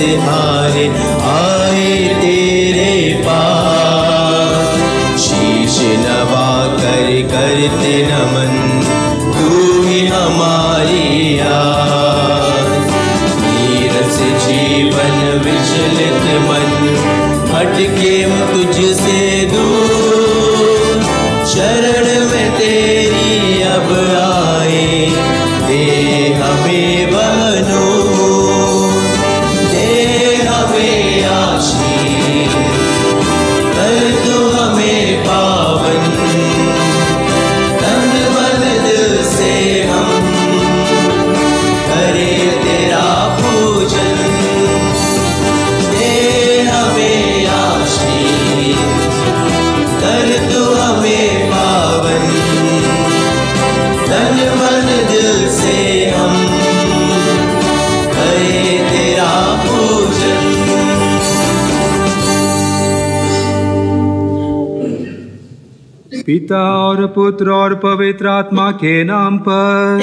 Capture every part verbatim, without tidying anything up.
हारे आए तेरे पास। शीश नवा कर करते नमन, तू ही हमारी आस। नीरस जीवन विचलित मन, भटके तुझसे दूर। शरण में तेरी अब आए, दे हमें वह नूर, दे हमें आशीष, कर तू हमें पावन। तन मन दिल से हम करें तेरा पूजन, दे हमें आशीष, कर तू हमें पावन। तन मन दिल से हम करें तेरा पूजन। पिता और पुत्र और पवित्र आत्मा के नाम पर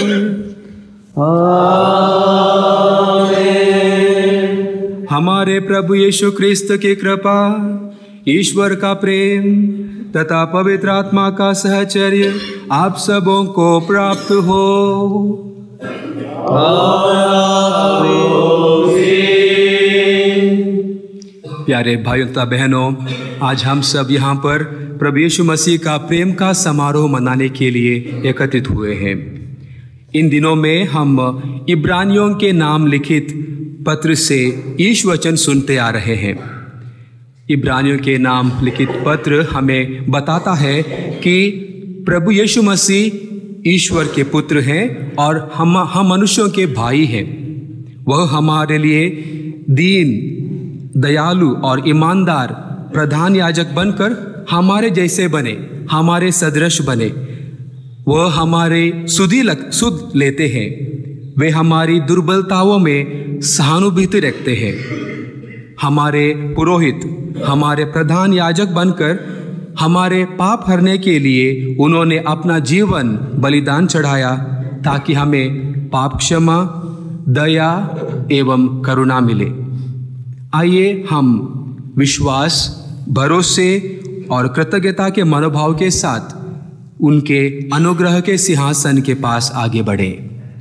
आमीन। हमारे प्रभु यीशु क्रिस्त की कृपा, ईश्वर का प्रेम तथा पवित्र आत्मा का सहचर्य आप सबों को प्राप्त हो। प्यारे भाइयों तथा बहनों, आज हम सब यहाँ पर प्रभु यीशु मसीह का प्रेम का समारोह मनाने के लिए एकत्रित हुए हैं। इन दिनों में हम इब्रानियों के नाम लिखित पत्र से ईश वचन सुनते आ रहे हैं। इब्रानियों के नाम लिखित पत्र हमें बताता है कि प्रभु यीशु मसीह ईश्वर के पुत्र हैं और हम हम मनुष्यों के भाई हैं। वह हमारे लिए दीन, दयालु और ईमानदार प्रधान याजक बनकर हमारे जैसे बने, हमारे सदृश बने। वह हमारे सुधि लग सुध लेते हैं। वे हमारी दुर्बलताओं में सहानुभूति रखते हैं। हमारे पुरोहित, हमारे प्रधान याजक बनकर हमारे पाप हरने के लिए उन्होंने अपना जीवन बलिदान चढ़ाया, ताकि हमें पाप क्षमा, दया एवं करुणा मिले। आइए हम विश्वास, भरोसे और कृतज्ञता के मनोभाव के साथ उनके अनुग्रह के सिंहासन के पास आगे बढ़े।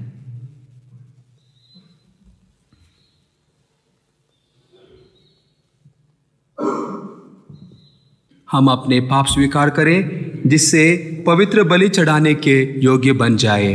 हम अपने पाप स्वीकार करें, जिससे पवित्र बलि चढ़ाने के योग्य बन जाए।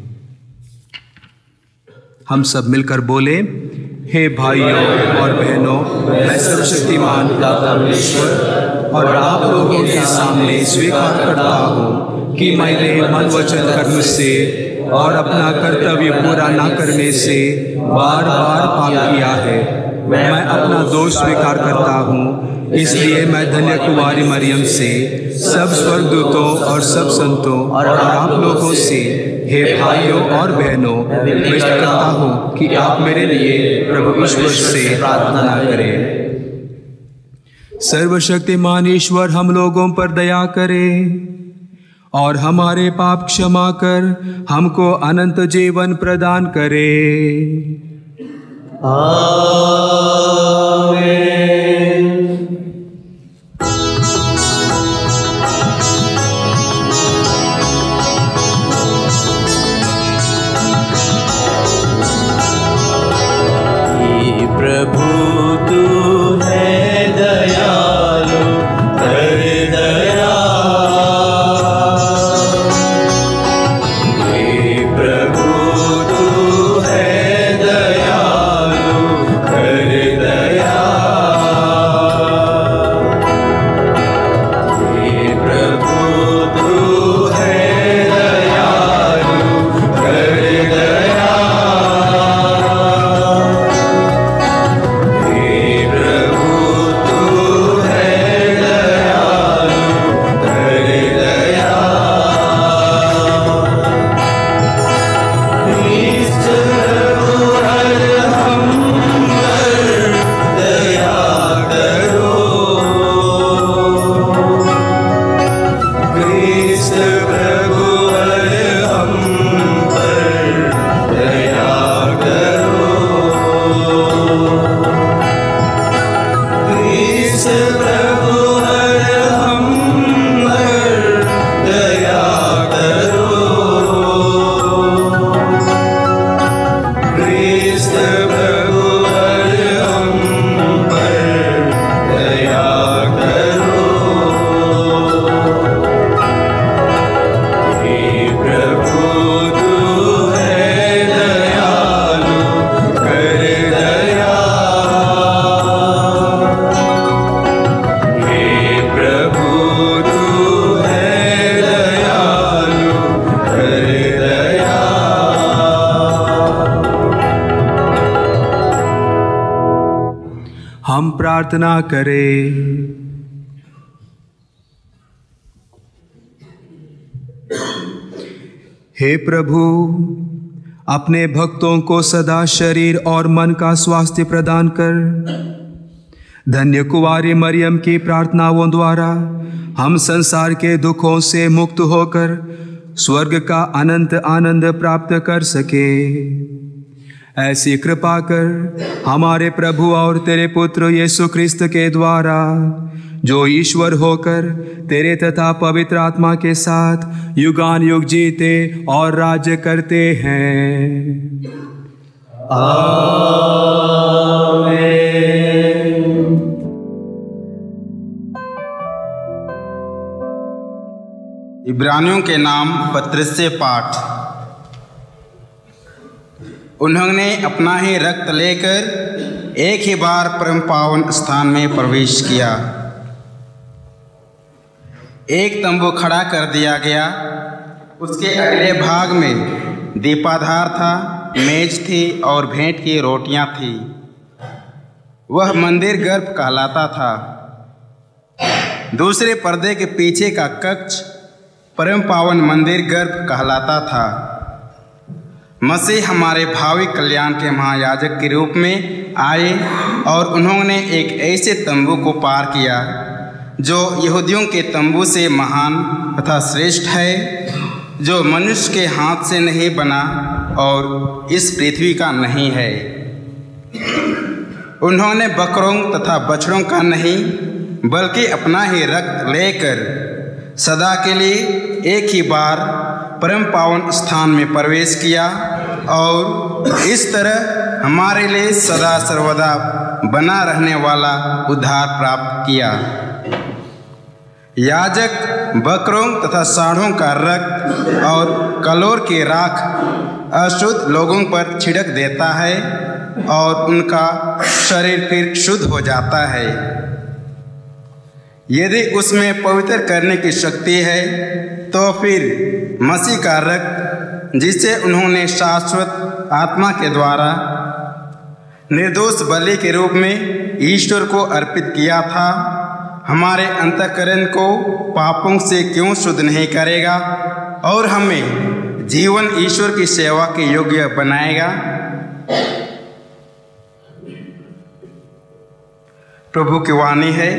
हम सब मिलकर बोले, हे भाइयों और बहनों, मैं सर्वशक्तिमान का परमेश्वर और आप लोगों के सामने स्वीकार करता हूँ कि मैंने मन वचन कर्म से और अपना कर्तव्य पूरा न करने से बार बार पाप किया है। मैं अपना दोष स्वीकार करता हूँ। इसलिए मैं धन्य कुमारी मरियम से, सब स्वर्गदूतों और सब संतों और आप लोगों से, हे भाइयों और बहनों, विनती करता हूँ कि आप मेरे लिए प्रभु ईश्वर से प्रार्थना करें। सर्वशक्तिमान ईश्वर हम लोगों पर दया करे और हमारे पाप क्षमा कर हमको अनंत जीवन प्रदान करे। आमीन। प्रभु तू है दयालु, कर दया। हे प्रभु तू है दयालु, कर दया। हे प्रभु तू है दयालु, कर दया। प्रार्थना करें। हे प्रभु, अपने भक्तों को सदा शरीर और मन का स्वास्थ्य प्रदान कर धन्य कुंवारी मरियम की प्रार्थनाओं द्वारा हम संसार के दुखों से मुक्त होकर स्वर्ग का अनंत आनंद प्राप्त कर सके। ऐसी कृपा कर हमारे प्रभु और तेरे पुत्र यीशु क्रिस्त के द्वारा, जो ईश्वर होकर तेरे तथा पवित्र आत्मा के साथ युगान युग जीते और राज्य करते हैं। आमीन। इब्रानियों के नाम पत्र से पाठ। उन्होंने अपना ही रक्त लेकर एक ही बार परम पावन स्थान में प्रवेश किया। एक तंबू खड़ा कर दिया गया, उसके अगले भाग में दीपाधार था, मेज थी और भेंट की रोटियां थी। वह मंदिर गर्भ कहलाता था। दूसरे पर्दे के पीछे का कक्ष परम पावन मंदिर गर्भ कहलाता था। मसीह हमारे भावी कल्याण के महायाजक के रूप में आए और उन्होंने एक ऐसे तंबू को पार किया जो यहूदियों के तंबू से महान तथा श्रेष्ठ है, जो मनुष्य के हाथ से नहीं बना और इस पृथ्वी का नहीं है। उन्होंने बकरों तथा बछड़ों का नहीं बल्कि अपना ही रक्त लेकर सदा के लिए एक ही बार परम पावन स्थान में प्रवेश किया और इस तरह हमारे लिए सदा सर्वदा बना रहने वाला उद्धार प्राप्त किया। याजक बकरों तथा सांडों का रक्त और कलोर की राख अशुद्ध लोगों पर छिड़क देता है और उनका शरीर फिर शुद्ध हो जाता है। यदि उसमें पवित्र करने की शक्ति है तो फिर मसीह का रक्त, जिसे उन्होंने शाश्वत आत्मा के द्वारा निर्दोष बलि के रूप में ईश्वर को अर्पित किया था, हमारे अंतःकरण को पापों से क्यों शुद्ध नहीं करेगा और हमें जीवन ईश्वर की सेवा के योग्य बनाएगा। प्रभु की वाणी है।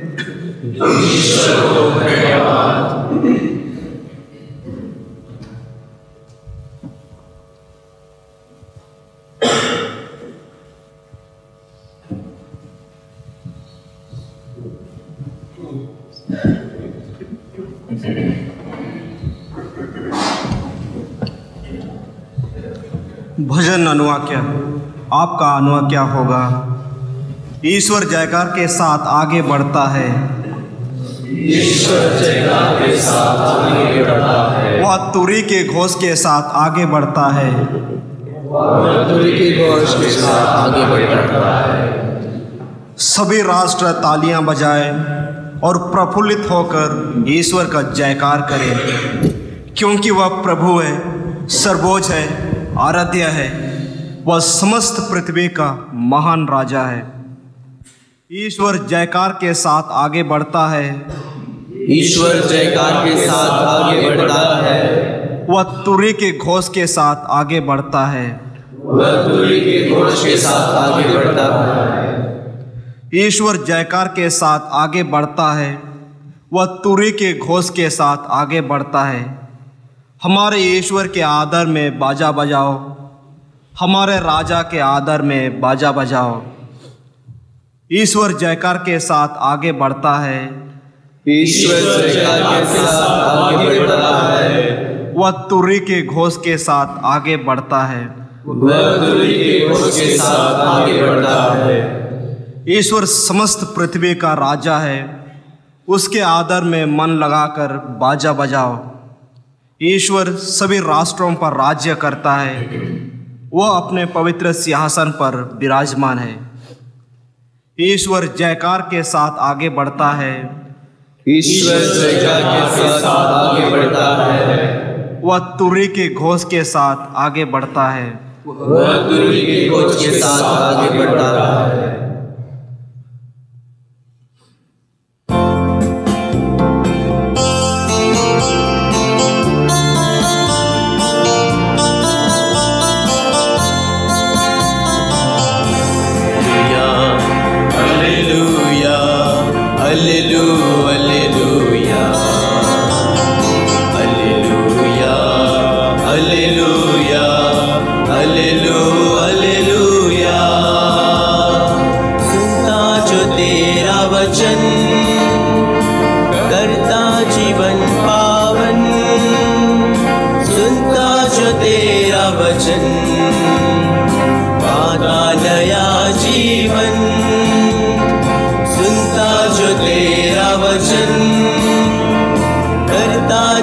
भजन अनुवाक्य। आपका अनुवाक्य होगा। ईश्वर जयकार के साथ आगे बढ़ता है। ईश्वर जयकार के साथ आगे बढ़ता है। वह तुरी के घोष के साथ आगे बढ़ता है। वह तुरी के घोष के साथ आगे बढ़ता है। सभी राष्ट्र तालियां बजाएं और प्रफुल्लित होकर ईश्वर का जयकार करें, क्योंकि वह प्रभु है, सर्वोच्च है, आराध्य है। वह समस्त पृथ्वी का महान राजा है। ईश्वर जयकार के साथ आगे बढ़ता है। ईश्वर जयकार के साथ आगे बढ़ता है। वह तुरी के घोष के साथ आगे बढ़ता है। वह तुरी के घोष के साथ आगे बढ़ता है। ईश्वर जयकार के साथ आगे बढ़ता है। वह तुरी के घोष के साथ आगे बढ़ता है। हमारे ईश्वर के आदर में बाजा बजाओ, हमारे राजा के आदर में बाजा बजाओ। ईश्वर जयकार के साथ आगे बढ़ता है। ईश्वर जयकार के साथ आगे बढ़ता है। वह तुरी के घोष के साथ आगे बढ़ता है। वह तुरी के घोष के साथ आगे बढ़ता है। ईश्वर समस्त पृथ्वी का राजा है। उसके आदर में मन लगाकर बाजा बजाओ। ईश्वर सभी राष्ट्रों पर राज्य करता है। वह अपने पवित्र सिंहासन पर विराजमान है। ईश्वर जयकार के साथ आगे बढ़ता है। ईश्वर जयकार के साथ आगे बढ़ता है। वह तुरी के घोष के साथ आगे बढ़ता है। वह तुरी के घोष के साथ आगे बढ़ता है।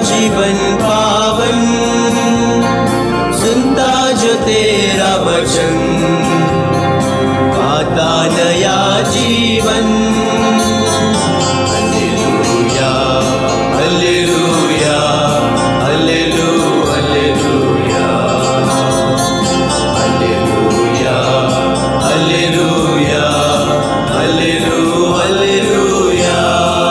जीवन पावन, सुनता जो तेरा वचन, पाता नया जीवन। Hallelujah hallelujah hallelujah hallelujah hallelujah hallelujah hallelujah.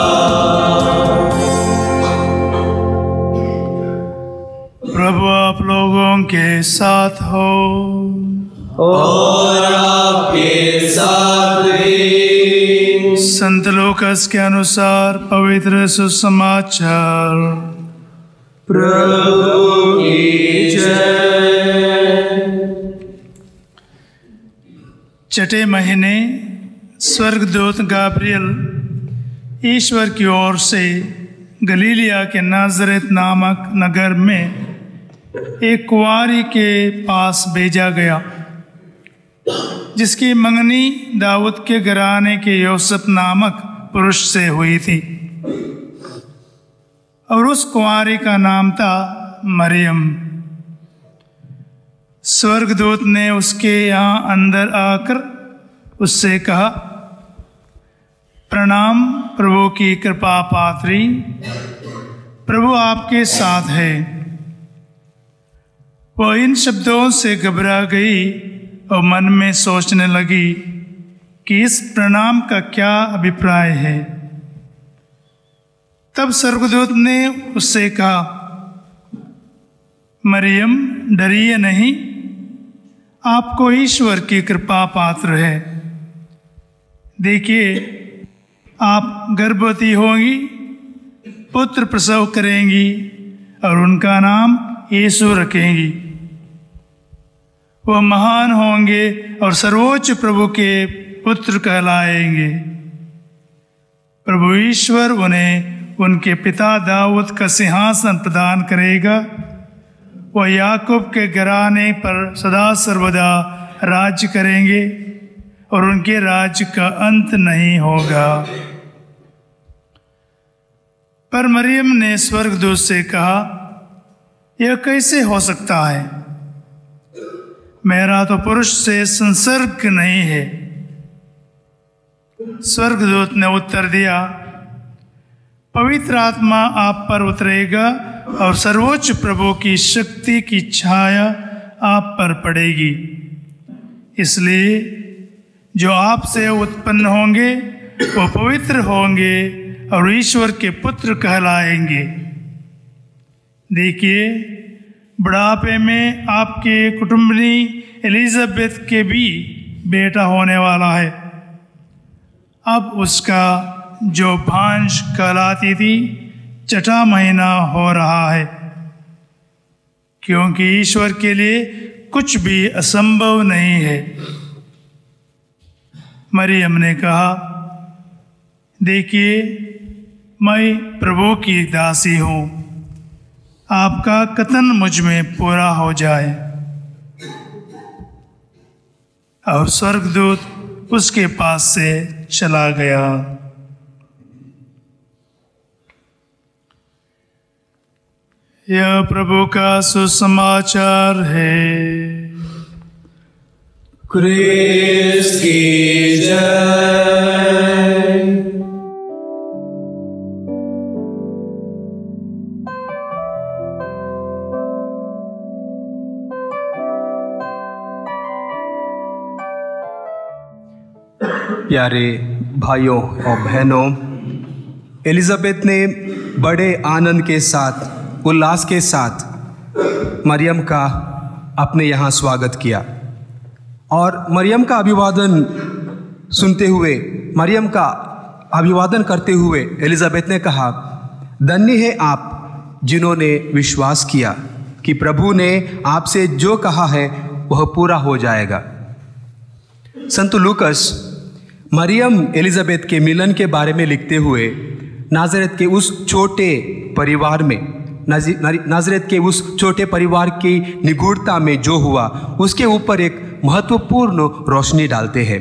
प्रभु आप लोगों के साथ हो और आपके साथ भी। संत लूकास के अनुसार पवित्र सुसमाचार। प्रभु की जय। छठे महीने स्वर्गदूत गाब्रियल ईश्वर की ओर से गलीलिया के नाजरेत नामक नगर में एक कुंवारी के पास भेजा गया, जिसकी मंगनी दाऊद के घराने के यूसुफ नामक पुरुष से हुई थी, और उस कुंवारी का नाम था मरियम। स्वर्गदूत ने उसके यहाँ अंदर आकर उससे कहा, प्रणाम प्रभु की कृपा पात्री, प्रभु आपके साथ है। वह इन शब्दों से घबरा गई और मन में सोचने लगी कि इस प्रणाम का क्या अभिप्राय है। तब स्वर्गदूत ने उससे कहा, मरियम डरिए नहीं, आपको ईश्वर की कृपा पात्र है। देखिए, आप गर्भवती होंगी, पुत्र प्रसव करेंगी और उनका नाम यीशु रखेंगी। वह महान होंगे और सर्वोच्च प्रभु के पुत्र कहलाएंगे। प्रभु ईश्वर उन्हें उनके पिता दाऊद का सिंहासन प्रदान करेगा। वह याकूब के घराने पर सदा सर्वदा राज्य करेंगे और उनके राज्य का अंत नहीं होगा। पर मरियम ने स्वर्गदूत से कहा, यह कैसे हो सकता है? मेरा तो पुरुष से संसर्ग नहीं है। स्वर्गदूत ने उत्तर दिया, पवित्र आत्मा आप पर उतरेगा और सर्वोच्च प्रभु की शक्ति की छाया आप पर पड़ेगी। इसलिए जो आपसे उत्पन्न होंगे वो पवित्र होंगे और ईश्वर के पुत्र कहलाएंगे। देखिए, बुढ़ापे में आपके कुटुंबनी एलिजाबेथ के भी बेटा होने वाला है। अब उसका जो भांज कहलाती थी छठा महीना हो रहा है, क्योंकि ईश्वर के लिए कुछ भी असंभव नहीं है। मरियम ने कहा, देखिए, मैं प्रभु की दासी हूँ, आपका कथन मुझ में पूरा हो जाए। और स्वर्गदूत उसके पास से चला गया। यह प्रभु का सुसमाचार है। क्रिस्त की जय। प्यारे भाइयों और बहनों, एलिजाबेथ ने बड़े आनंद के साथ, उल्लास के साथ मरियम का अपने यहाँ स्वागत किया। और मरियम का अभिवादन सुनते हुए, मरियम का अभिवादन करते हुए एलिजाबेथ ने कहा, धन्य है आप जिन्होंने विश्वास किया कि प्रभु ने आपसे जो कहा है वह पूरा हो जाएगा। संत लूकास मरियम एलिजाबेथ के मिलन के बारे में लिखते हुए नाजरेत के उस छोटे परिवार में, नाजरेत के उस छोटे परिवार की निगूढ़ता में जो हुआ उसके ऊपर एक महत्वपूर्ण रोशनी डालते हैं।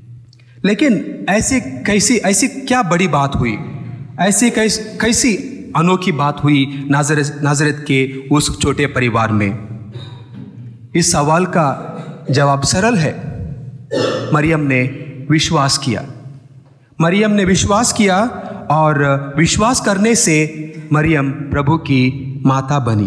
लेकिन ऐसी कैसी ऐसी क्या बड़ी बात हुई? ऐसी कैसी कैसी अनोखी बात हुई नाजरत नाजरत के उस छोटे परिवार में। इस सवाल का जवाब सरल है। मरियम ने विश्वास किया। मरियम ने विश्वास किया और विश्वास करने से मरियम प्रभु की माता बनी।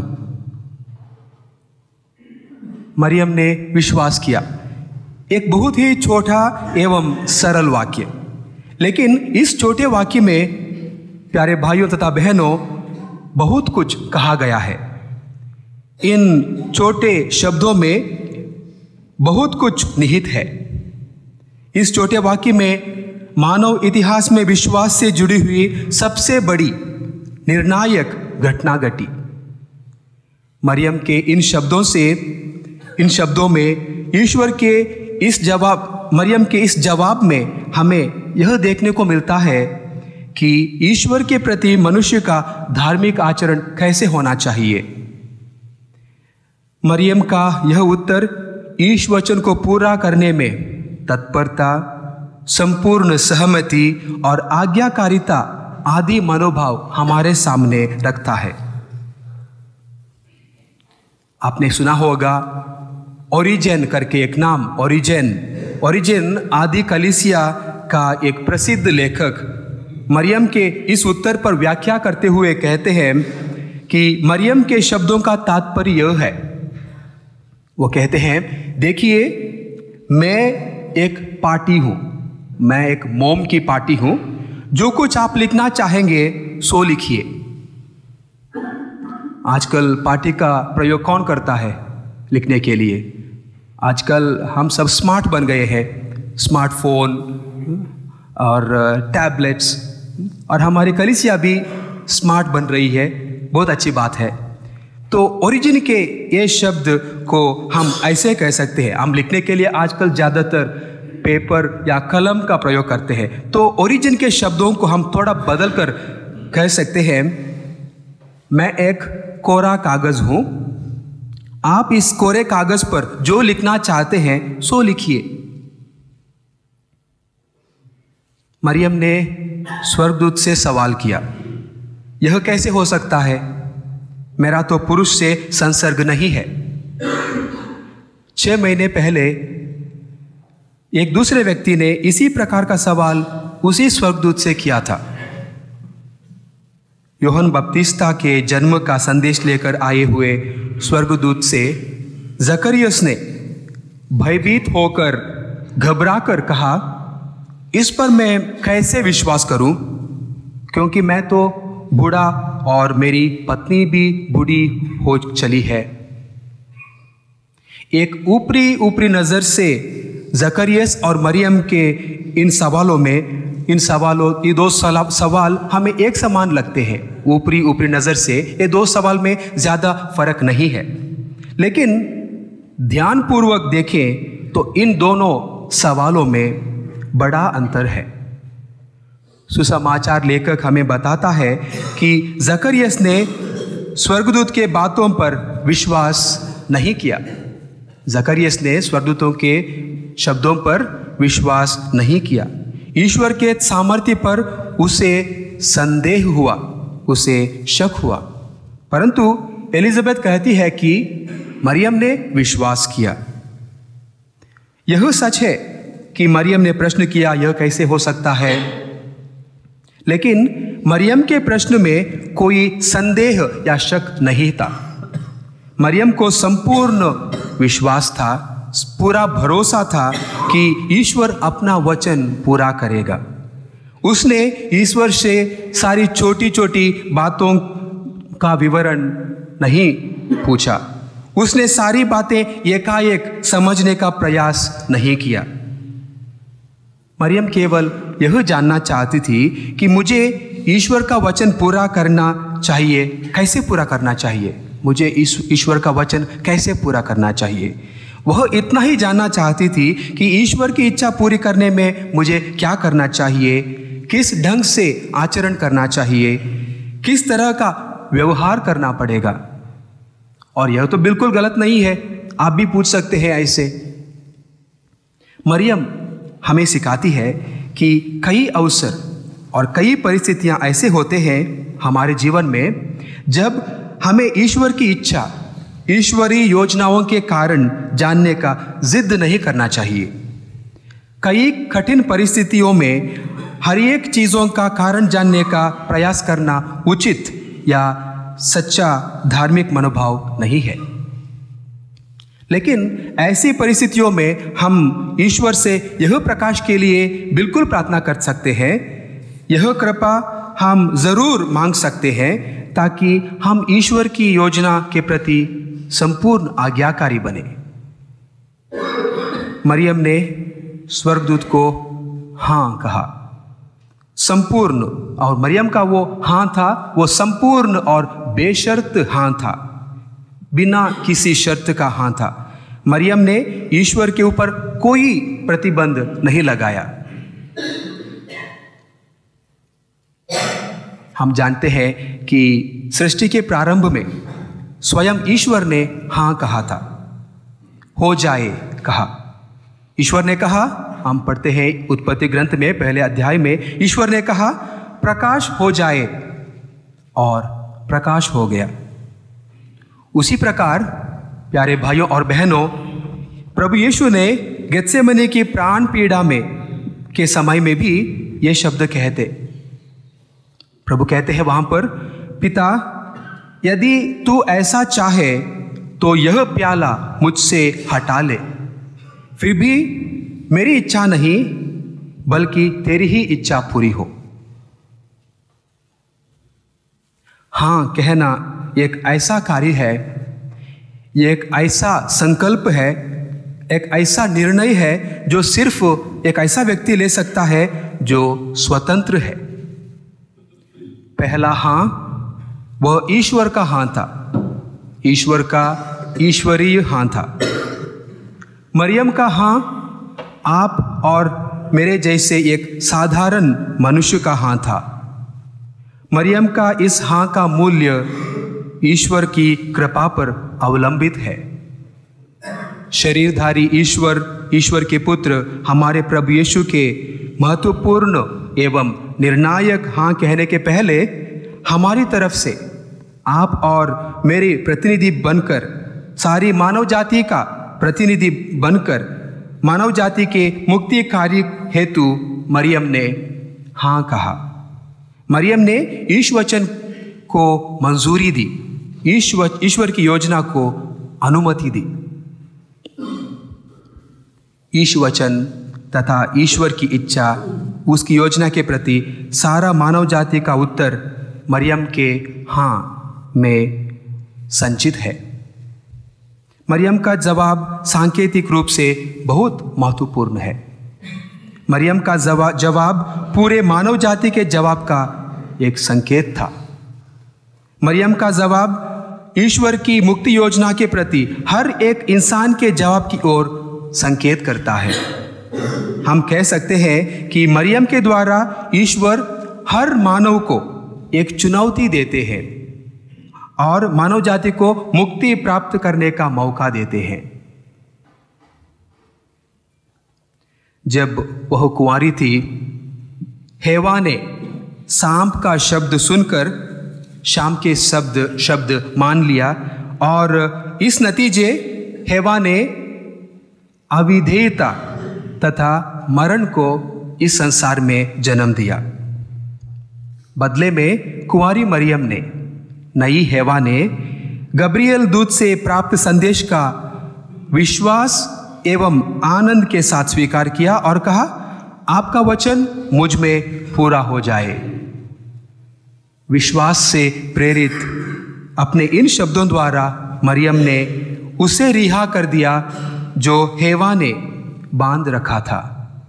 मरियम ने विश्वास किया। एक बहुत ही छोटा एवं सरल वाक्य, लेकिन इस छोटे वाक्य में प्यारे भाइयों तथा बहनों बहुत कुछ कहा गया है। इन छोटे शब्दों में बहुत कुछ निहित है। इस छोटे वाक्य में मानव इतिहास में विश्वास से जुड़ी हुई सबसे बड़ी निर्णायक घटना घटी। मरियम के इन शब्दों से इन शब्दों में ईश्वर के इस जवाब मरियम के इस जवाब में हमें यह देखने को मिलता है कि ईश्वर के प्रति मनुष्य का धार्मिक आचरण कैसे होना चाहिए। मरियम का यह उत्तर ईश वचन को पूरा करने में तत्परता, संपूर्ण सहमति और आज्ञाकारिता आदि मनोभाव हमारे सामने रखता है। आपने सुना होगा ओरिजेन करके एक नाम, ओरिजेन ओरिजेन आदि कलीसिया का एक प्रसिद्ध लेखक मरियम के इस उत्तर पर व्याख्या करते हुए कहते हैं कि मरियम के शब्दों का तात्पर्य यह है। वो कहते हैं, देखिए मैं एक पार्टी हूँ, मैं एक मोम की पार्टी हूँ, जो कुछ आप लिखना चाहेंगे सो लिखिए। आजकल पार्टी का प्रयोग कौन करता है लिखने के लिए? आजकल हम सब स्मार्ट बन गए हैं, स्मार्टफोन और टैबलेट्स, और हमारी कलीसिया भी स्मार्ट बन रही है। बहुत अच्छी बात है। तो ओरिजिन के ये शब्द को हम ऐसे कह सकते हैं। हम लिखने के लिए आजकल ज़्यादातर पेपर या कलम का प्रयोग करते हैं, तो ओरिजिन के शब्दों को हम थोड़ा बदल कर कह सकते हैं, मैं एक कोरा कागज़ हूँ, आप इस कोरे कागज़ पर जो लिखना चाहते हैं सो लिखिए। मरियम ने स्वर्गदूत से सवाल किया, यह कैसे हो सकता है? मेरा तो पुरुष से संसर्ग नहीं है। छह महीने पहले एक दूसरे व्यक्ति ने इसी प्रकार का सवाल उसी स्वर्गदूत से किया था। यूहन्ना बपतिस्ता के जन्म का संदेश लेकर आए हुए स्वर्गदूत से जकरियस ने भयभीत होकर घबराकर कहा, इस पर मैं कैसे विश्वास करूं, क्योंकि मैं तो बूढ़ा और मेरी पत्नी भी बूढ़ी हो चली है। एक ऊपरी ऊपरी नज़र से जकरियस और मरियम के इन सवालों में इन सवालों ये दो सवाल हमें एक समान लगते हैं। ऊपरी ऊपरी नज़र से ये दो सवाल में ज़्यादा फर्क नहीं है, लेकिन ध्यानपूर्वक देखें तो इन दोनों सवालों में बड़ा अंतर है। सुसमाचार लेखक हमें बताता है कि जकरियस ने स्वर्गदूत के बातों पर विश्वास नहीं किया। जकरियस ने स्वर्गदूतों के शब्दों पर विश्वास नहीं किया। ईश्वर के सामर्थ्य पर उसे संदेह हुआ, उसे शक हुआ। परंतु एलिजाबेथ कहती है कि मरियम ने विश्वास किया। यह सच है कि मरियम ने प्रश्न किया, यह कैसे हो सकता है? लेकिन मरियम के प्रश्न में कोई संदेह या शक नहीं था। मरियम को संपूर्ण विश्वास था, पूरा भरोसा था कि ईश्वर अपना वचन पूरा करेगा। उसने ईश्वर से सारी छोटी छोटी बातों का विवरण नहीं पूछा। उसने सारी बातें एकाएक समझने का प्रयास नहीं किया। मरियम केवल यह जानना चाहती थी कि मुझे ईश्वर का वचन पूरा करना चाहिए। कैसे पूरा करना चाहिए? मुझे ईश्वर का वचन कैसे पूरा करना चाहिए? वह इतना ही जानना चाहती थी कि ईश्वर की इच्छा पूरी करने में मुझे क्या करना चाहिए, किस ढंग से आचरण करना चाहिए, किस तरह का व्यवहार करना पड़ेगा। और यह तो बिल्कुल गलत नहीं है, आप भी पूछ सकते हैं ऐसे। मरियम हमें सिखाती है कि कई अवसर और कई परिस्थितियां ऐसे होते हैं हमारे जीवन में, जब हमें ईश्वर की इच्छा, ईश्वरीय योजनाओं के कारण जानने का जिद नहीं करना चाहिए। कई कठिन परिस्थितियों में हर एक चीज़ों का कारण जानने का प्रयास करना उचित या सच्चा धार्मिक मनोभाव नहीं है। लेकिन ऐसी परिस्थितियों में हम ईश्वर से यह प्रकाश के लिए बिल्कुल प्रार्थना कर सकते हैं, यह कृपा हम ज़रूर मांग सकते हैं ताकि हम ईश्वर की योजना के प्रति संपूर्ण आज्ञाकारी बने। मरियम ने स्वर्गदूत को हाँ कहा, संपूर्ण, और मरियम का वो हाँ था, वो संपूर्ण और बेशर्त हाँ था, बिना किसी शर्त का हाँ था। मरियम ने ईश्वर के ऊपर कोई प्रतिबंध नहीं लगाया। हम जानते हैं कि सृष्टि के प्रारंभ में स्वयं ईश्वर ने हाँ कहा था, हो जाए कहा। ईश्वर ने कहा, हम पढ़ते हैं उत्पत्ति ग्रंथ में पहले अध्याय में, ईश्वर ने कहा प्रकाश हो जाए और प्रकाश हो गया। उसी प्रकार प्यारे भाइयों और बहनों, प्रभु यीशु ने गेत्सेमनी की प्राण पीड़ा में के समय में भी ये शब्द कहते, प्रभु कहते हैं वहां पर, पिता यदि तू ऐसा चाहे तो यह प्याला मुझसे हटा ले, फिर भी मेरी इच्छा नहीं बल्कि तेरी ही इच्छा पूरी हो। हाँ कहना एक ऐसा कार्य है, ये एक ऐसा संकल्प है, एक ऐसा निर्णय है जो सिर्फ एक ऐसा व्यक्ति ले सकता है जो स्वतंत्र है। पहला हाँ वह ईश्वर का हाँ था, ईश्वर का ईश्वरीय हाँ था। मरियम का हाँ आप और मेरे जैसे एक साधारण मनुष्य का हाँ था। मरियम का इस हाँ का मूल्य ईश्वर की कृपा पर अवलंबित है। शरीरधारी ईश्वर, ईश्वर के पुत्र हमारे प्रभु यीशु के महत्वपूर्ण एवं निर्णायक हाँ कहने के पहले हमारी तरफ से आप और मेरे प्रतिनिधि बनकर, सारी मानव जाति का प्रतिनिधि बनकर, मानव जाति के मुक्ति कार्य हेतु मरियम ने हाँ कहा। मरियम ने ईश्वर वचन को मंजूरी दी, ईश्वर ईश्वर की योजना को अनुमति दी। ईश्वर वचन तथा ईश्वर की इच्छा, उसकी योजना के प्रति सारा मानव जाति का उत्तर मरियम के हाँ में संचित है। मरियम का जवाब सांकेतिक रूप से बहुत महत्वपूर्ण है। मरियम का जवाब पूरे मानव जाति के जवाब का एक संकेत था। मरियम का जवाब ईश्वर की मुक्ति योजना के प्रति हर एक इंसान के जवाब की ओर संकेत करता है। हम कह सकते हैं कि मरियम के द्वारा ईश्वर हर मानव को एक चुनौती देते हैं और मानव जाति को मुक्ति प्राप्त करने का मौका देते हैं। जब वह कुंवारी थी, हेवा ने सांप का शब्द सुनकर शाम के शब्द शब्द मान लिया और इस नतीजे हेवा ने अविधेयता तथा मरण को इस संसार में जन्म दिया। बदले में कुंवारी मरियम ने, नई हेवा ने गब्रियल दूत से प्राप्त संदेश का विश्वास एवं आनंद के साथ स्वीकार किया और कहा, आपका वचन मुझ में पूरा हो जाए। विश्वास से प्रेरित अपने इन शब्दों द्वारा मरियम ने उसे रिहा कर दिया जो हेवा ने बांध रखा था।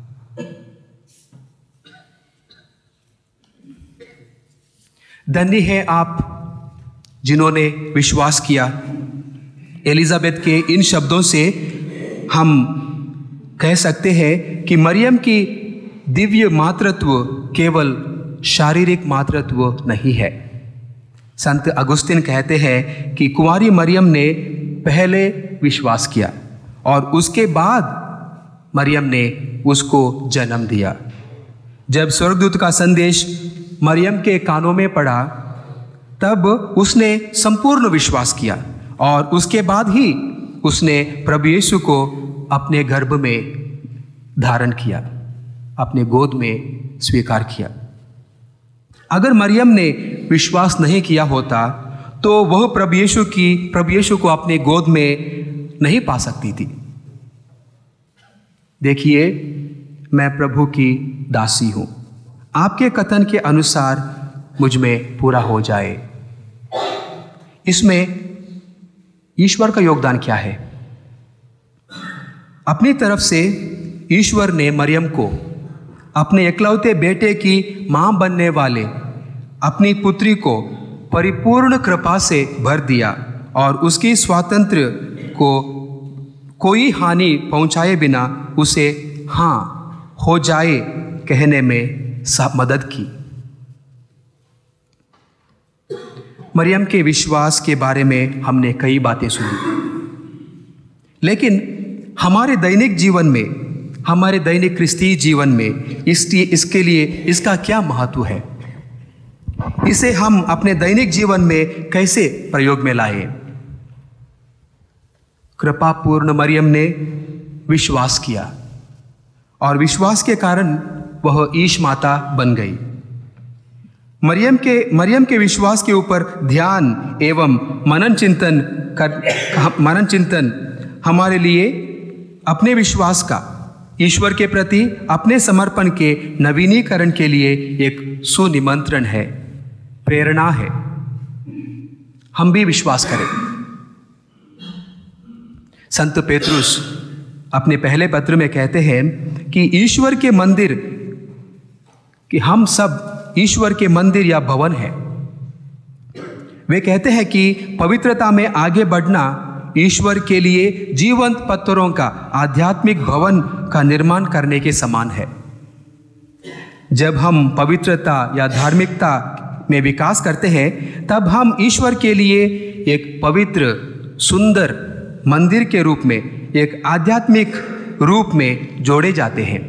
धन्य है आप जिन्होंने विश्वास किया। एलिजाबेथ के इन शब्दों से हम कह सकते हैं कि मरियम की दिव्य मातृत्व केवल शारीरिक मातृत्व नहीं है। संत अगुस्तिन कहते हैं कि कुंवारी मरियम ने पहले विश्वास किया और उसके बाद मरियम ने उसको जन्म दिया। जब स्वर्गदूत का संदेश मरियम के कानों में पड़ा तब उसने संपूर्ण विश्वास किया और उसके बाद ही उसने प्रभु यीशु को अपने गर्भ में धारण किया, अपने गोद में स्वीकार किया। अगर मरियम ने विश्वास नहीं किया होता तो वह प्रभु यीशु की प्रभु यीशु को अपने गोद में नहीं पा सकती थी। देखिए, मैं प्रभु की दासी हूं, आपके कथन के अनुसार मुझ में पूरा हो जाए। इसमें ईश्वर का योगदान क्या है? अपनी तरफ से ईश्वर ने मरियम को अपने इकलौते बेटे की मां बनने वाले अपनी पुत्री को परिपूर्ण कृपा से भर दिया और उसकी स्वातंत्र्य को कोई हानि पहुंचाए बिना उसे हाँ हो जाए कहने में मदद की। मरियम के विश्वास के बारे में हमने कई बातें सुनी, लेकिन हमारे दैनिक जीवन में, हमारे दैनिक क्रिस्तीय जीवन में इसलिए इसके लिए इसका क्या महत्व है? इसे हम अपने दैनिक जीवन में कैसे प्रयोग में लाए? कृपापूर्ण मरियम ने विश्वास किया और विश्वास के कारण वह ईश माता बन गई। मरियम के मरियम के विश्वास के ऊपर ध्यान एवं मनन चिंतन कर मनन चिंतन हमारे लिए अपने विश्वास का ईश्वर के प्रति अपने समर्पण के नवीनीकरण के लिए एक सुनिमंत्रण है, प्रेरणा है। हम भी विश्वास करें। संत पेतरुस अपने पहले पत्र में कहते हैं कि ईश्वर के मंदिर कि हम सब ईश्वर के मंदिर या भवन है। वे कहते हैं कि पवित्रता में आगे बढ़ना ईश्वर के लिए जीवंत पत्थरों का आध्यात्मिक भवन का निर्माण करने के समान है। जब हम पवित्रता या धार्मिकता में विकास करते हैं तब हम ईश्वर के लिए एक पवित्र सुंदर मंदिर के रूप में, एक आध्यात्मिक रूप में जोड़े जाते हैं।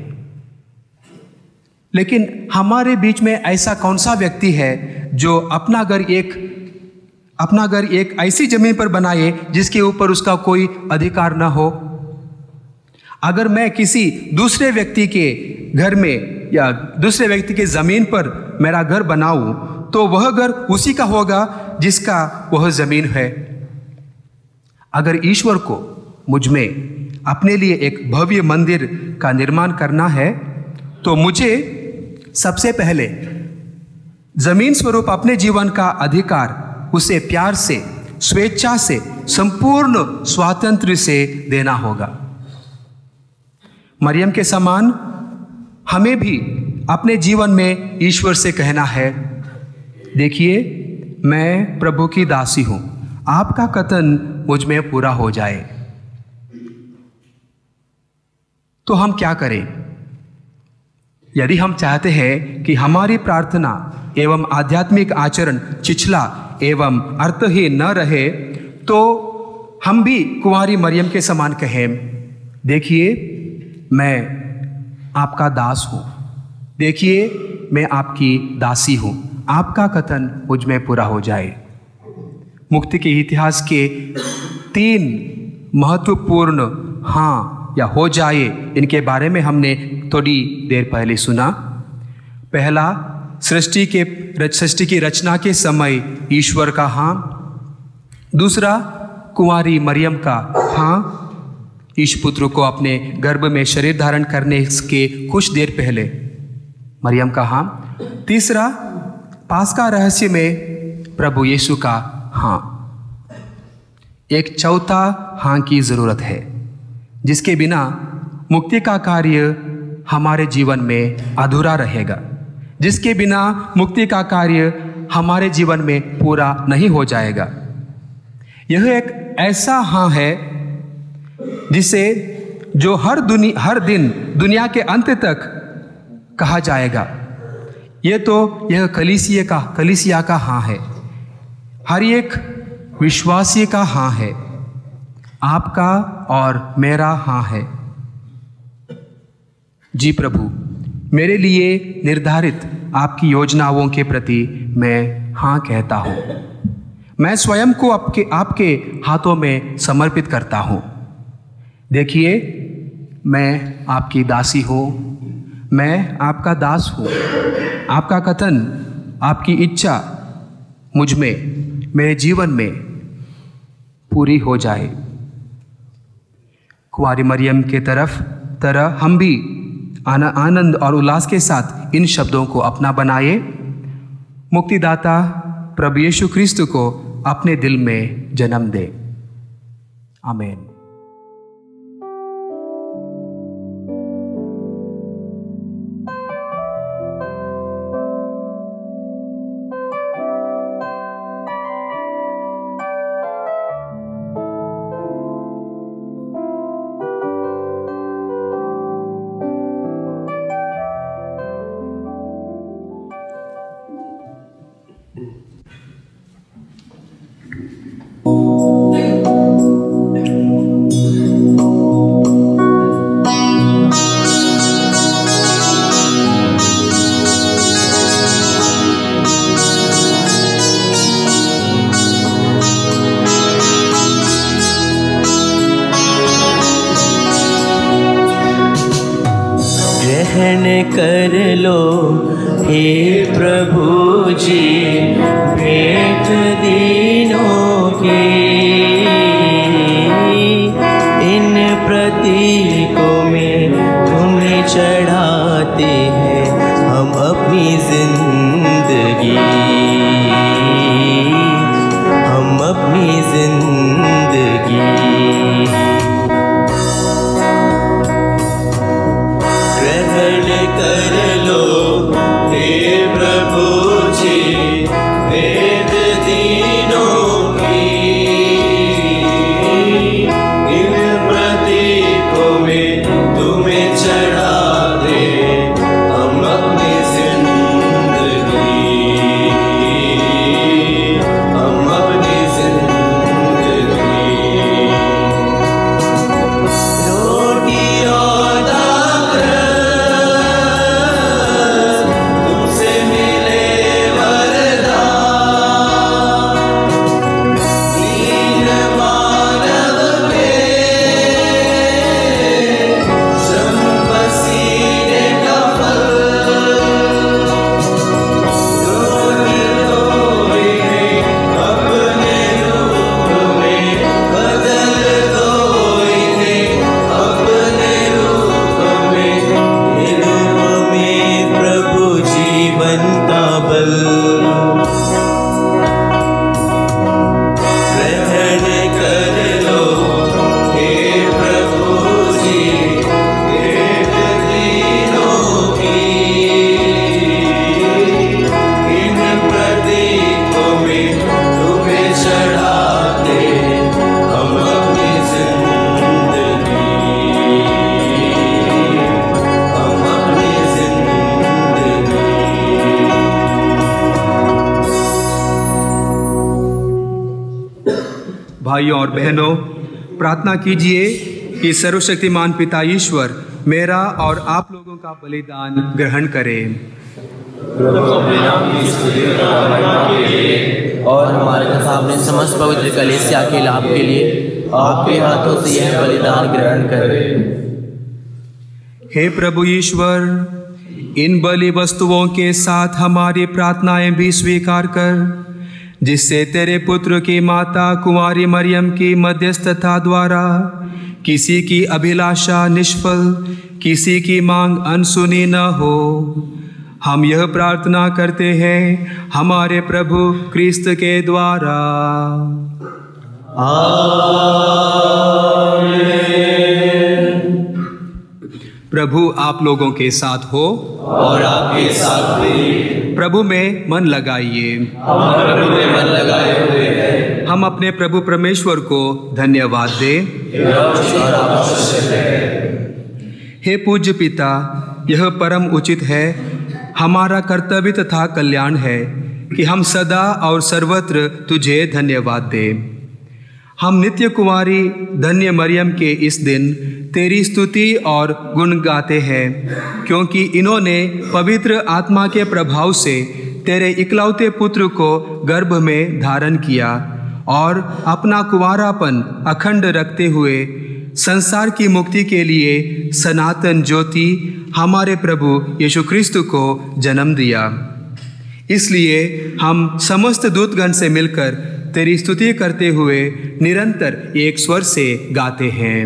लेकिन हमारे बीच में ऐसा कौन सा व्यक्ति है जो अपना घर एक अपना घर एक ऐसी जमीन पर बनाए जिसके ऊपर उसका कोई अधिकार ना हो? अगर मैं किसी दूसरे व्यक्ति के घर में या दूसरे व्यक्ति के जमीन पर मेरा घर बनाऊं तो वह घर उसी का होगा जिसका वह जमीन है। अगर ईश्वर को मुझ में अपने लिए एक भव्य मंदिर का निर्माण करना है तो मुझे सबसे पहले जमीन स्वरूप अपने जीवन का अधिकार उसे प्यार से, स्वेच्छा से, संपूर्ण स्वातंत्र्य से देना होगा। मरियम के समान हमें भी अपने जीवन में ईश्वर से कहना है, देखिए मैं प्रभु की दासी हूं, आपका कथन मुझ में पूरा हो जाए। तो हम क्या करें? यदि हम चाहते हैं कि हमारी प्रार्थना एवं आध्यात्मिक आचरण छिछला एवं अर्थहीन न रहे तो हम भी कुंवारी मरियम के समान कहें, देखिए मैं आपका दास हूँ, देखिए मैं आपकी दासी हूँ, आपका कथन मुझ में पूरा हो जाए। मुक्ति के इतिहास के तीन महत्वपूर्ण हाँ या हो जाए इनके बारे में हमने थोड़ी देर पहले सुना। पहला, सृष्टि के सृष्टि की रचना के समय ईश्वर का हाँ। दूसरा, कुंवारी मरियम का हाँ, ईश पुत्र को अपने गर्भ में शरीर धारण करने के कुछ देर पहले मरियम का हाँ। तीसरा, पास्का रहस्य में प्रभु यीशु का हाँ। एक चौथा हाँ की जरूरत है जिसके बिना मुक्ति का कार्य हमारे जीवन में अधूरा रहेगा, जिसके बिना मुक्ति का कार्य हमारे जीवन में पूरा नहीं हो जाएगा। यह एक ऐसा हाँ है जिसे जो हर दुनिया हर दिन दुनिया के अंत तक कहा जाएगा। यह तो यह कलीसिया का कलीसिया का हाँ है, हर एक विश्वासी का हाँ है, आपका और मेरा हाँ है। जी प्रभु, मेरे लिए निर्धारित आपकी योजनाओं के प्रति मैं हाँ कहता हूँ। मैं स्वयं को आपके आपके हाथों में समर्पित करता हूँ। देखिए, मैं आपकी दासी हूँ, मैं आपका दास हूँ। आपका कथन, आपकी इच्छा मुझ में, मेरे जीवन में पूरी हो जाए। कुंवारी मरियम के तरफ तरह हम भी आनंद और उल्लास के साथ इन शब्दों को अपना बनाए। मुक्तिदाता प्रभु यीशु क्रिस्त को अपने दिल में जन्म दे। आमीन। कर लो हे प्रभु जी भेंट दीनों की, इन प्रतीकों में तुम्हें चढ़ाते हैं हम अपनी जिंदगी, हम अपनी जिंदगी। कर लो हे प्रभु जी भेंट दीनों की, इन प्रतीकों में तुम्हें चढ़ा दे हम अपनी जिंदगी, हम अपनी जिंदगी। रोटी और भाइयों और बहनों, प्रार्थना कीजिए कि सर्वशक्तिमान पिता ईश्वर मेरा और आप लोगों का बलिदान ग्रहण करें और हमारे तथा अपने समस्त पवित्र कलीसिया के लाभ के लिए आपके हाथों से यह बलिदान ग्रहण करें। हे प्रभु ईश्वर, इन बलि वस्तुओं के साथ हमारी प्रार्थनाएं भी स्वीकार कर, जिससे तेरे पुत्र की माता कुंवारी मरियम की मध्यस्थता द्वारा किसी की अभिलाषा निष्फल, किसी की मांग अनसुनी न हो। हम यह प्रार्थना करते हैं हमारे प्रभु क्रिस्त के द्वारा। प्रभु आप लोगों के साथ हो और आपके साथ भी। प्रभु में मन लगाइए। हम प्रभु में मन लगाए हुए हैं। हम अपने प्रभु परमेश्वर को धन्यवाद दें। हे पूज्य पिता, यह परम उचित है, हमारा कर्तव्य तथा कल्याण है कि हम सदा और सर्वत्र तुझे धन्यवाद दें। हम नित्य कुंवारी धन्य मरियम के इस दिन तेरी स्तुति और गुण गाते हैं, क्योंकि इन्होंने पवित्र आत्मा के प्रभाव से तेरे इकलौते पुत्र को गर्भ में धारण किया और अपना कुंवारापन अखंड रखते हुए संसार की मुक्ति के लिए सनातन ज्योति हमारे प्रभु यीशु क्रिस्त को जन्म दिया। इसलिए हम समस्त दूतगण से मिलकर तेरी स्तुति करते हुए निरंतर एक स्वर से गाते हैं।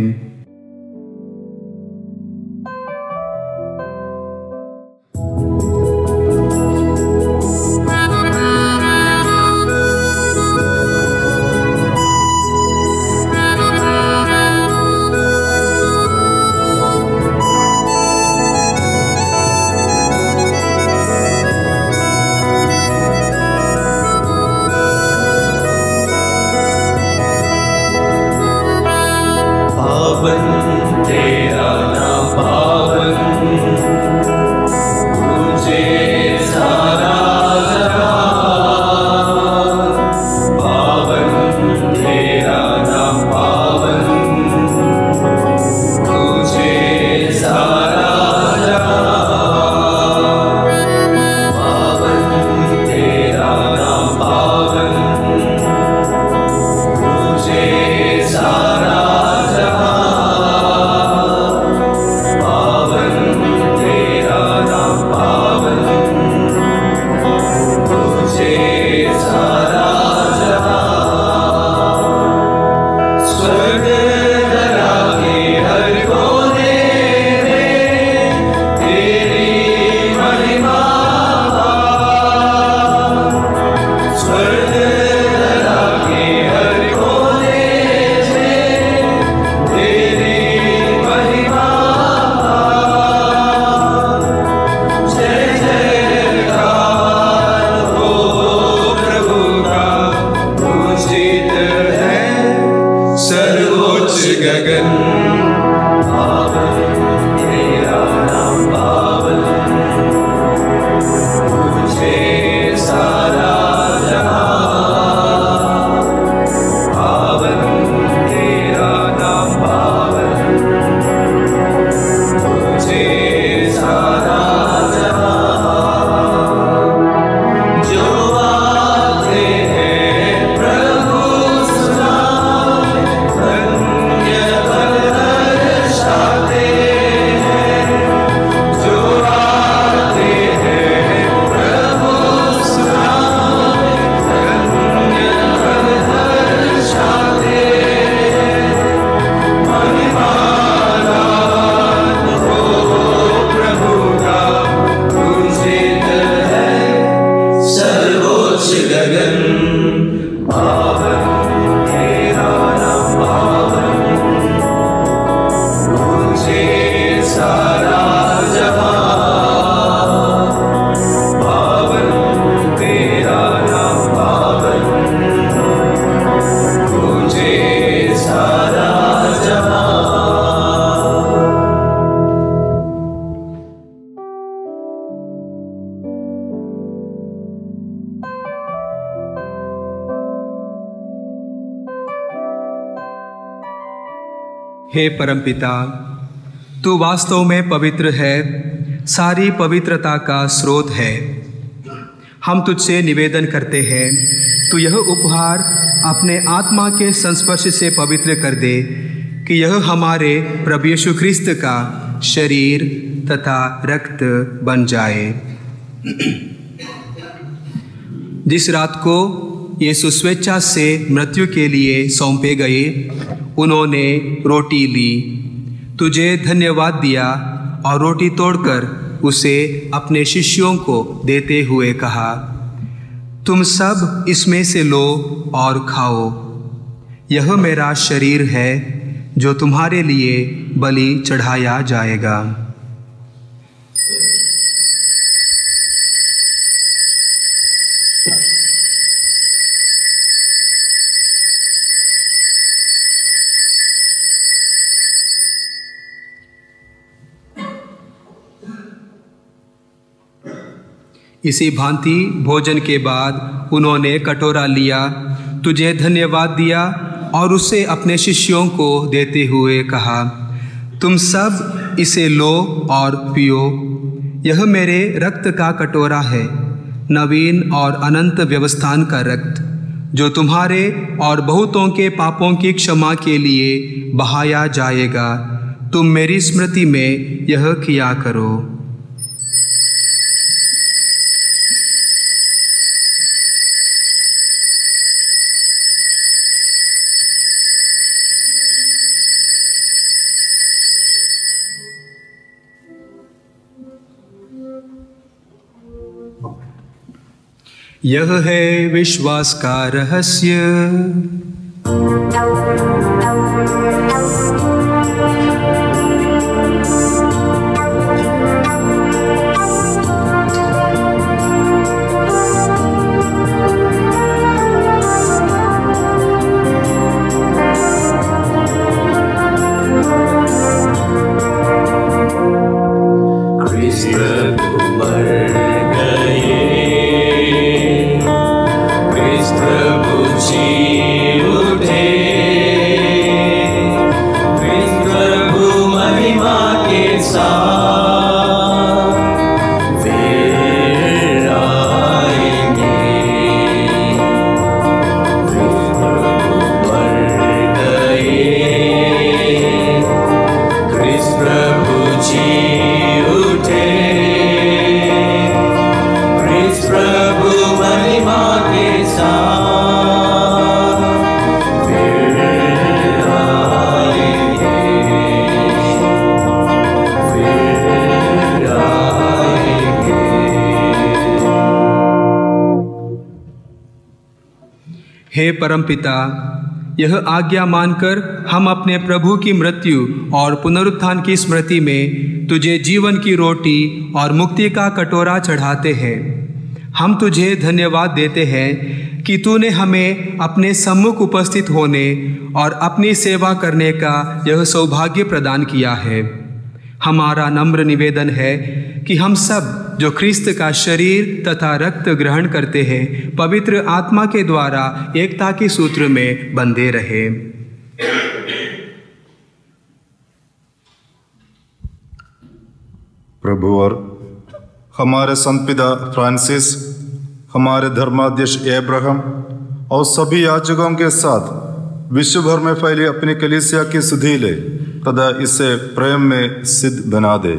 हे परमपिता, तू वास्तव में पवित्र है, सारी पवित्रता का स्रोत है। हम तुझसे निवेदन करते हैं, तू यह उपहार अपने आत्मा के संस्पर्श से पवित्र कर दे कि यह हमारे प्रभु यीशु ख्रिस्त का शरीर तथा रक्त बन जाए। जिस रात को यीशु स्वेच्छा से मृत्यु के लिए सौंपे गए, उन्होंने रोटी ली, तुझे धन्यवाद दिया और रोटी तोड़कर उसे अपने शिष्यों को देते हुए कहा, तुम सब इसमें से लो और खाओ। यह मेरा शरीर है जो तुम्हारे लिए बलि चढ़ाया जाएगा। इसी भांति भोजन के बाद उन्होंने कटोरा लिया, तुझे धन्यवाद दिया और उसे अपने शिष्यों को देते हुए कहा, तुम सब इसे लो और पियो। यह मेरे रक्त का कटोरा है नवीन और अनंत व्यवस्थान का रक्त, जो तुम्हारे और बहुतों के पापों की क्षमा के लिए बहाया जाएगा, तुम मेरी स्मृति में यह किया करो। यह है विश्वास का रहस्य। हे परमपिता, यह आज्ञा मानकर हम अपने प्रभु की मृत्यु और पुनरुत्थान की स्मृति में तुझे जीवन की रोटी और मुक्ति का कटोरा चढ़ाते हैं। हम तुझे धन्यवाद देते हैं कि तूने हमें अपने सम्मुख उपस्थित होने और अपनी सेवा करने का यह सौभाग्य प्रदान किया है। हमारा नम्र निवेदन है कि हम सब जो ख्रिस्त का शरीर तथा रक्त ग्रहण करते हैं, पवित्र आत्मा के द्वारा एकता के सूत्र में बंधे रहे। प्रभु और हमारे संत पिता फ्रांसिस, हमारे धर्माध्यक्ष अब्राहम और सभी याजकों के साथ विश्व भर में फैली अपनी कलीसिया की सुधि ले तथा इसे प्रेम में सिद्ध बना दे।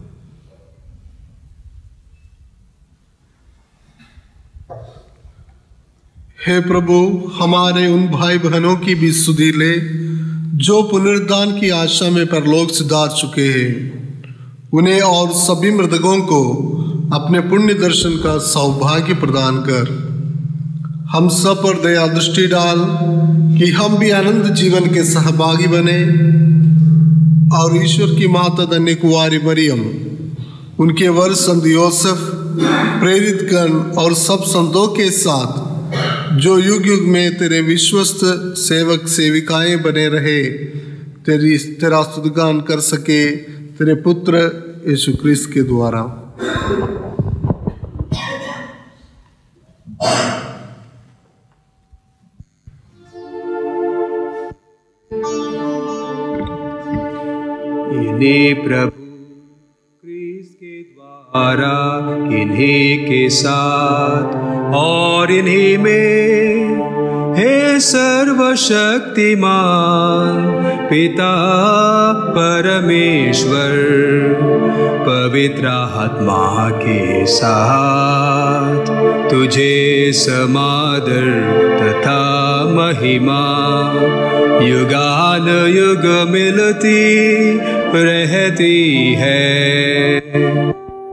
हे प्रभु, हमारे उन भाई बहनों की भी सुधि ले जो पुनरुद्धान की आशा में परलोक सिधार चुके हैं। उन्हें और सभी मृतकों को अपने पुण्य दर्शन का सौभाग्य प्रदान कर। हम सब पर दया दृष्टि डाल कि हम भी आनंद जीवन के सहभागी बने और ईश्वर की माता धन्य कुंवारी मरियम, उनके वर संत योसेफ, प्रेरित गण और सब संतों के साथ जो युग युग में तेरे विश्वस्त सेवक सेविकाएं बने रहे, तेरी तेरा स्तुतिगान कर सके, तेरे पुत्र यीशु क्रिस्त के द्वारा। इन्हें प्रभु क्रिस्त के द्वारा, इन्हीं के साथ और इन्हीं में, हे सर्वशक्तिमान पिता परमेश्वर, पवित्र आत्मा के साथ तुझे समादर तथा महिमा युगान युग मिलती रहती है।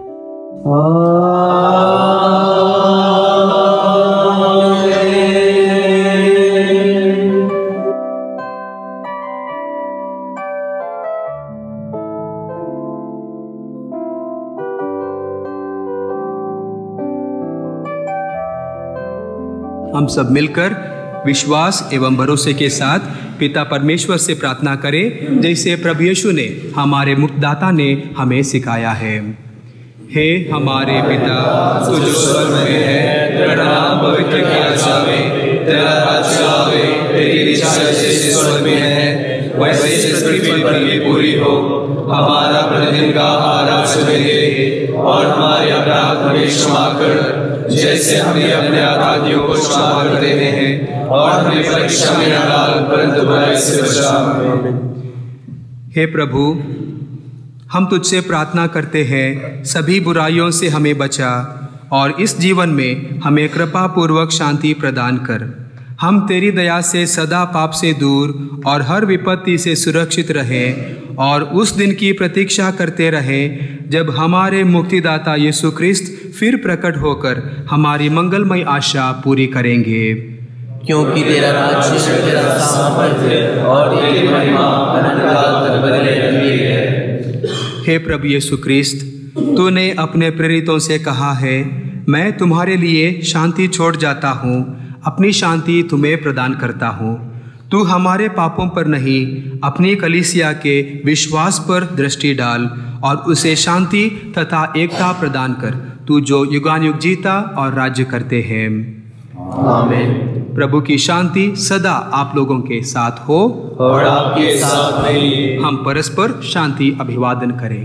हम सब मिलकर विश्वास एवं भरोसे के साथ पिता परमेश्वर से प्रार्थना करें, जैसे प्रभु यीशु ने, हमारे मुक्तिदाता ने हमें सिखाया है। हे हमारे पिता, तू जो स्वर्ग में है, तेरा नाम पवित्र किया जावे, तेरा राज्य आवे, तेरी इच्छा जैसे स्वर्ग में है वैसे इस पृथ्वी पर भी पूरी हो। हमारा प्रतिदिन का आहार आज हमें दे, और हमारे अपराध हमें क्षमा कर, जैसे हम भी अपने अपराधियों को क्षमा कर देते हैं, और हमें परीक्षा में न डाल, परंतु बुराई से बचा। हे प्रभु, हम तुझसे प्रार्थना करते हैं, सभी बुराइयों से हमें बचा और इस जीवन में हमें कृपा पूर्वक शांति प्रदान कर। हम तेरी दया से सदा पाप से दूर और हर विपत्ति से सुरक्षित रहें और उस दिन की प्रतीक्षा करते रहें जब हमारे मुक्तिदाता यीशु क्रिस्त फिर प्रकट होकर हमारी मंगलमय आशा पूरी करेंगे। क्योंकि तेरा राज्य, तेरा सामर्थ्य और तेरी महिमा अनंतकाल तक बने रहती है। हे प्रभु यीशु क्रिस्त, तूने अपने प्रेरितों से कहा है, मैं तुम्हारे लिए शांति छोड़ जाता हूँ, अपनी शांति तुम्हें प्रदान करता हूँ। तू हमारे पापों पर नहीं, अपनी कलीसिया के विश्वास पर दृष्टि डाल और उसे शांति तथा एकता प्रदान कर, तू जो युगानुयुग जीता और राज्य करते हैं। आमीन। प्रभु की शांति सदा आप लोगों के साथ हो और आपके साथ भी। हम परस्पर शांति अभिवादन करें।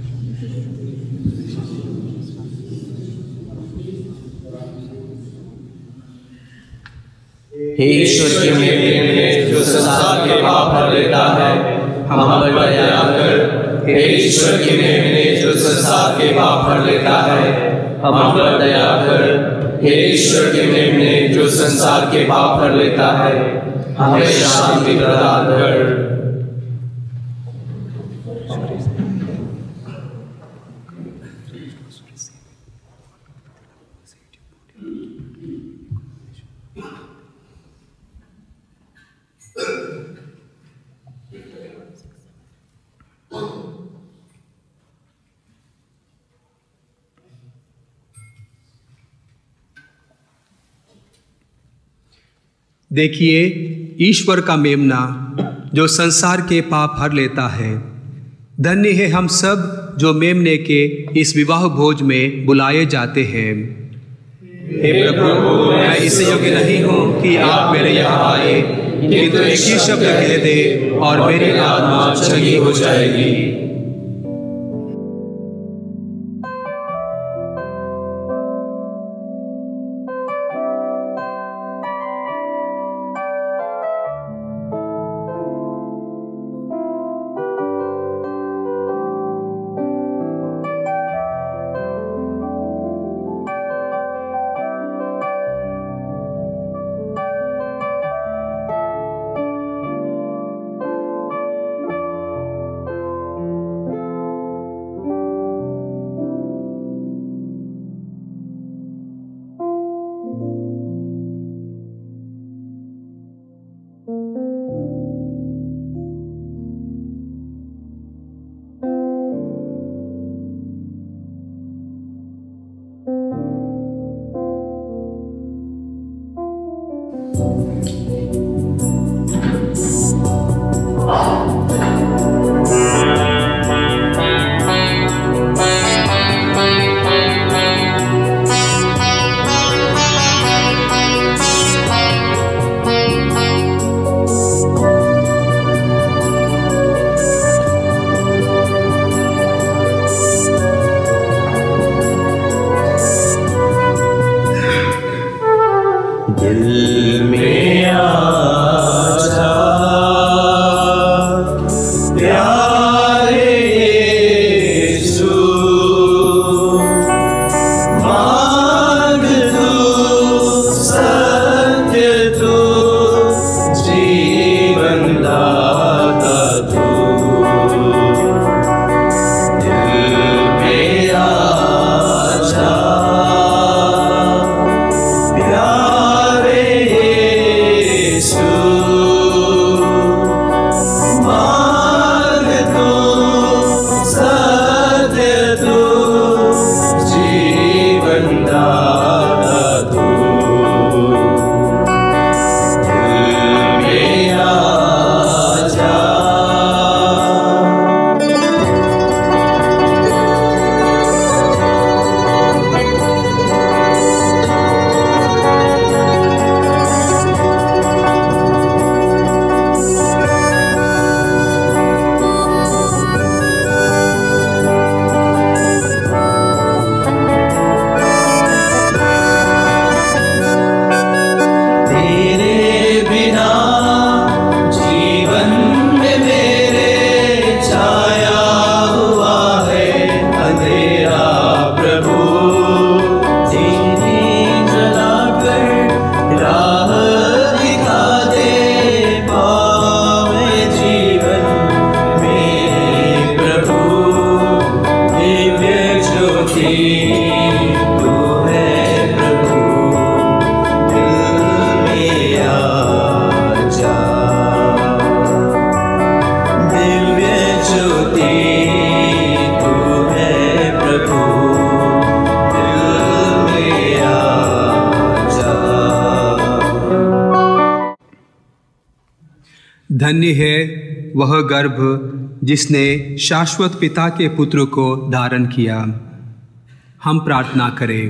हे ईश्वर के मेमने, जो संसार के पाप हर लेता है, हम पर दया कर। हे ईश्वर के मेमने, जो संसार के पाप हर लेता है, हम पर दया कर। हे ईश्वर के मेमने, जो संसार के पाप हर लेता है, हमें शांति प्रदान कर। देखिए ईश्वर का मेमना जो संसार के पाप हर लेता है। धन्य है हम सब जो मेमने के इस विवाह भोज में बुलाए जाते हैं। हे प्रभु, मैं इससे योग्य नहीं हूँ कि आप मेरे यहाँ आए, किंतु एक ही शब्द कह दे और मेरी आत्मा चंगी हो जाएगी। धन्य है वह गर्भ जिसने शाश्वत पिता के पुत्र को धारण किया। हम प्रार्थना करें।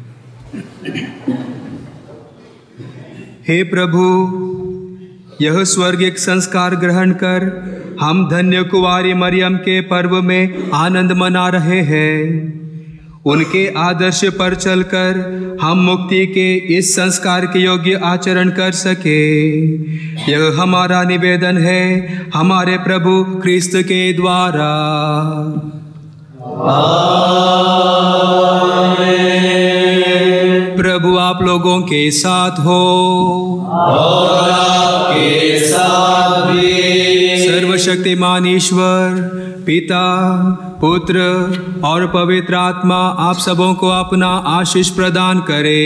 हे प्रभु, यह स्वर्गिक संस्कार ग्रहण कर हम धन्य कुंवारी मरियम के पर्व में आनंद मना रहे हैं। उनके आदर्श पर चलकर हम मुक्ति के इस संस्कार के योग्य आचरण कर सके, यह हमारा निवेदन है हमारे प्रभु ख्रिस्त के द्वारा। आमीन। प्रभु आप लोगों के साथ हो और आपके साथ भी। सर्वशक्तिमान ईश्वर पिता, पुत्र और पवित्र आत्मा आप सबों को अपना आशीष प्रदान करे।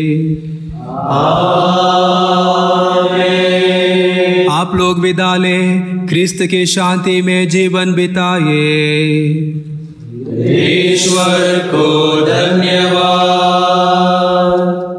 आमीन। आप लोग विदा लें, ख्रिस्त की शांति में जीवन बिताए। ईश्वर को धन्यवाद।